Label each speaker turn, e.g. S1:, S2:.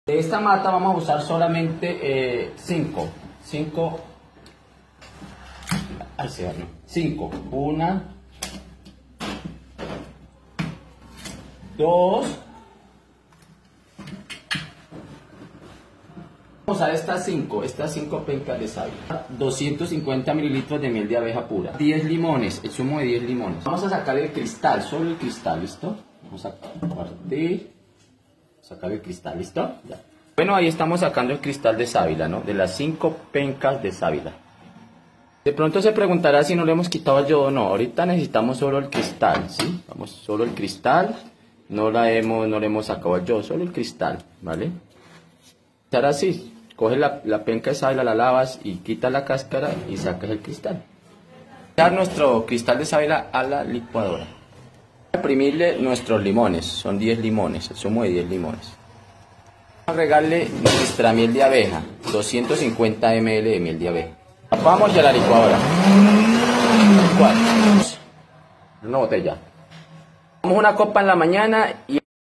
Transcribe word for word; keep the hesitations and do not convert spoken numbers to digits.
S1: De esta mata vamos a usar solamente cinco. cinco. Ahí se va, ¿no? cinco. Una. Dos. Vamos a usar estas cinco, estas cinco pencas de sábila. doscientos cincuenta mililitros de miel de abeja pura. diez limones, el zumo de diez limones. Vamos a sacar el cristal, solo el cristal, ¿listo? Vamos a partir. Sacar el cristal, ¿listo? Ya. Bueno, ahí estamos sacando el cristal de sábila, ¿no? De las cinco pencas de sábila. De pronto se preguntará si no le hemos quitado el yodo o no. Ahorita necesitamos solo el cristal, ¿sí? Vamos, solo el cristal. No la hemos, no le hemos sacado el yodo, solo el cristal, ¿vale? Ahora así, coges la, la penca de sábila, la lavas y quitas la cáscara y sacas el cristal. Dar nuestro cristal de sábila a la licuadora. Exprimirle nuestros limones, son diez limones, el zumo de diez limones. Vamos a agregarle nuestra miel de abeja, doscientos cincuenta mililitros de miel de abeja. Vamos a la licuadora. Una botella. Vamos una copa en la mañana y